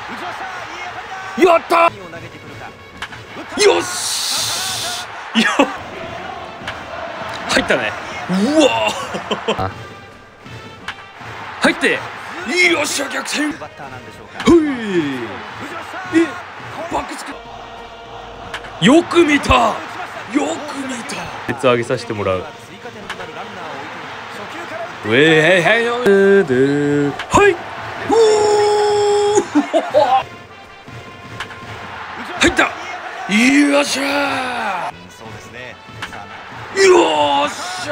やった。よし。入ったね。うわ入って、よっしゃ逆転。バックつく。よく見た。よく見た。熱上げさせてもらう。ウェイヘイヘイはい。入った。よっしゃー。よっしゃ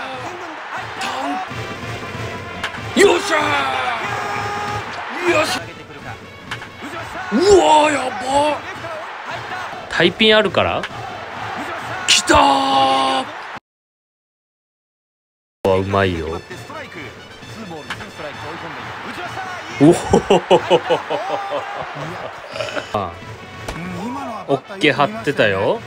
ー。よっしゃー。よっしゃ。うわーやば。タイピンあるからきたー。うまいよ。おおオッケー張ってたよ。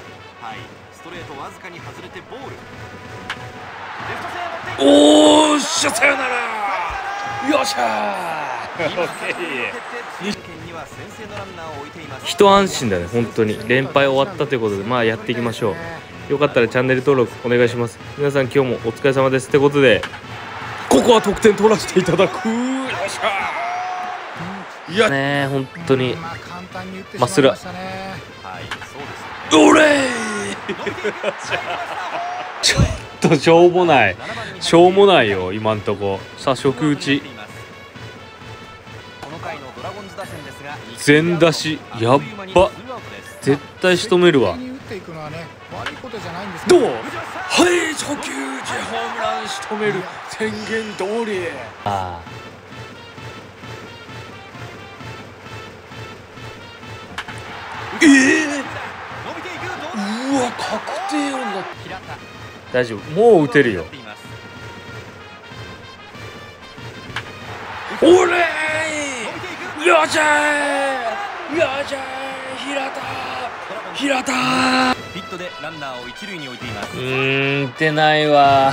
おーしゃさよなら。よっしゃー。一安心だね本当に。連敗終わったということでまあやっていきましょう。よかったらチャンネル登録お願いします。皆さん今日もお疲れ様ですってことで、ここは得点取らせていただく。よっしゃー。いやね本当にマスラおれー。ちょっとしょうもないよ今んとこ。さあ初球打ち全出しやっば。絶対仕留めるわ。どう。はい初球打ちホームラン仕留める宣言通り。あうわ確定音だ。大丈夫もう打てるよ。おれー。よっしゃー。よっしゃー。平田ヒットでランナーを一塁に置いています。打てないわ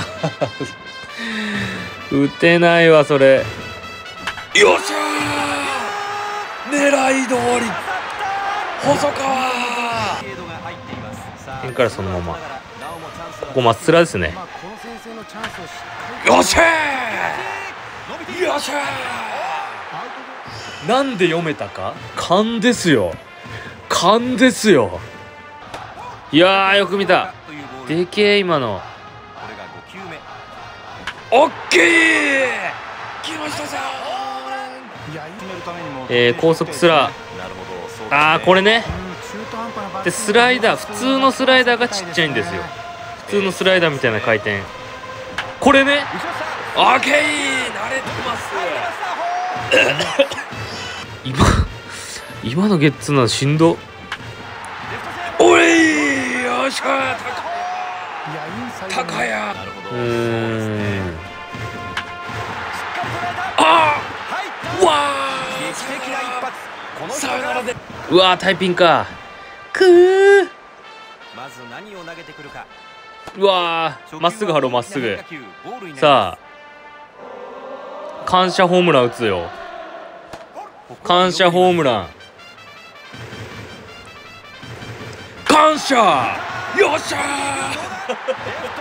打てないわそれ。よっしゃー。狙い通り細川変からそのままここまっすらですね。よっしゃー。よっしゃー。なんで読めたか。勘ですよ勘ですよ。いやーよく見た。でけえ今の。オッケー来ましたさー。高速スラー。これね。でスライダー普通のスライダーがちっちゃいんですよ。普通のスライダーみたいな回転。これね。オッケー慣れてます今のゲッツーなのしんど。おいよっしゃー。高谷さよならで。うわータイピンかまず何を投げてくるか。うわーまっすぐ張ろうまっすぐ。さあ感謝ホームラン打つよ。感謝ホームラン感謝。よっしゃ